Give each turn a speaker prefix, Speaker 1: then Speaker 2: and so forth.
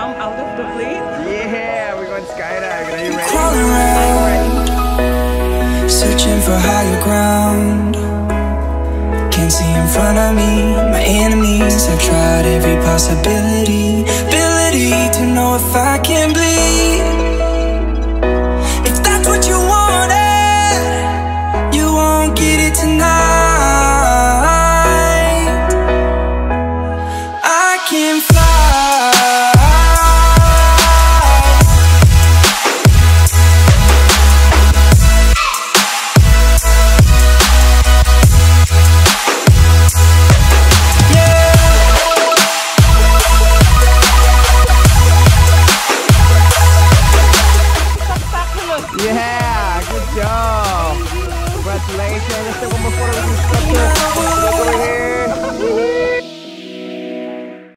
Speaker 1: jump out of the plane?
Speaker 2: Yeah, we're going skydiving. Are you ready?
Speaker 3: Crawling around, searching for higher ground. Can't see in front of me, my enemies. I've tried every possibility, ability to know if I can bleed. If that's what you wanted, you won't get it tonight. I can fly.